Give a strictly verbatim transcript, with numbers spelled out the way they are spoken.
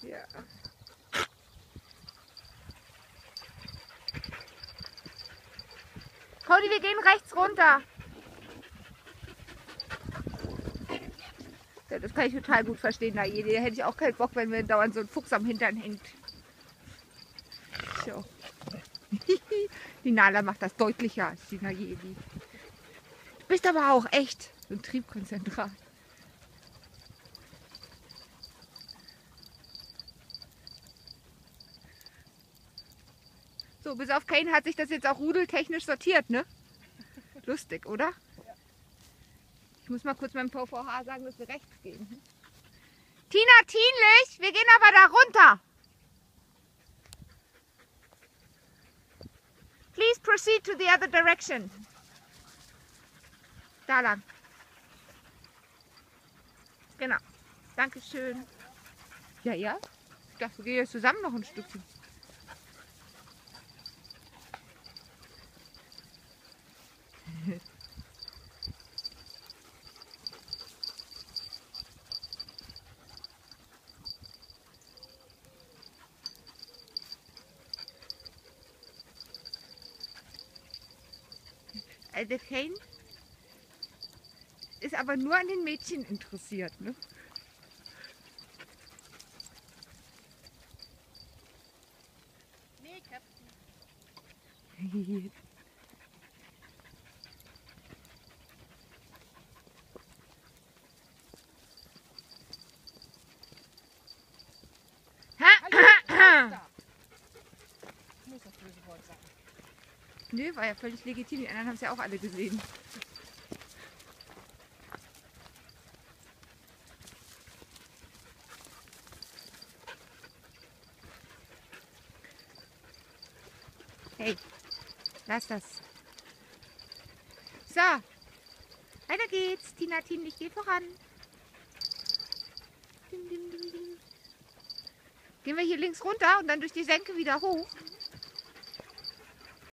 Ja. Cody, wir gehen rechts runter. Ja, das kann ich total gut verstehen, da hätte ich auch keinen Bock, wenn mir dauernd so ein Fuchs am Hintern hängt. So. Die Nala macht das deutlicher als die Nayeli. Du bist aber auch echt so ein Triebkonzentrat. So, bis auf Kane hat sich das jetzt auch rudeltechnisch sortiert, ne? Lustig, oder? Ja. Ich muss mal kurz meinem V V H sagen, dass wir rechts gehen. Hm? Tina, Tienlich, wir gehen aber da runter. Please proceed to the other direction. Da lang. Genau. Dankeschön. Ja, ja. Ich dachte, wir gehen jetzt zusammen noch ein Stückchen. Der Kane ist aber nur an den Mädchen interessiert, ne? Nee, Captain. Ich muss das böse Wort sagen. Nö, war ja völlig legitim. Die anderen haben es ja auch alle gesehen. Hey, lass das. So, weiter geht's. Tina, Tina, ich gehe voran. Dim, dim, dim, dim. Gehen wir hier links runter und dann durch die Senke wieder hoch.